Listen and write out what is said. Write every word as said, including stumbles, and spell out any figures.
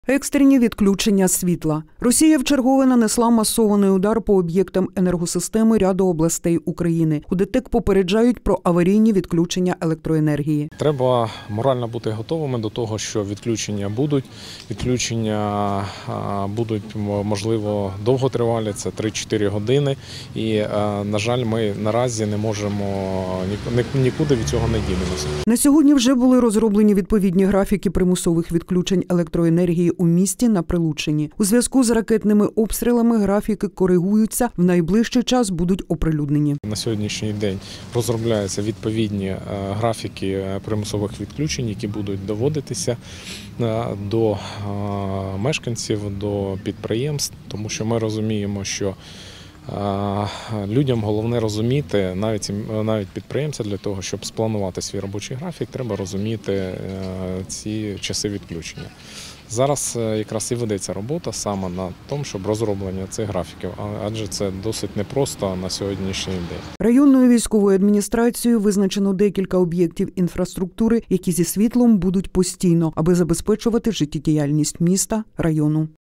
Екстрені відключення світла. Росія вчергове нанесла масований удар по об'єктам енергосистеми ряду областей України. У ДТЕК попереджають про аварійні відключення електроенергії. Треба морально бути готовими до того, що відключення будуть. Відключення будуть, можливо, довготривалі, це три-чотири години. І, на жаль, ми наразі не можемо, нікуди від цього не дінемося. На сьогодні вже були розроблені відповідні графіки примусових відключень електроенергії у місті на Прилуччині. У зв'язку з ракетними обстрілами графіки коригуються, в найближчий час будуть оприлюднені. На сьогоднішній день розробляються відповідні графіки примусових відключень, які будуть доводитися до мешканців, до підприємств, тому що ми розуміємо, що людям головне розуміти, навіть, навіть підприємцям, для того, щоб спланувати свій робочий графік, треба розуміти ці часи відключення. Зараз якраз і ведеться робота саме на тому, щоб розроблення цих графіків, адже це досить непросто на сьогоднішній день. Районною військовою адміністрацією визначено декілька об'єктів інфраструктури, які зі світлом будуть постійно, аби забезпечувати життєдіяльність міста, району.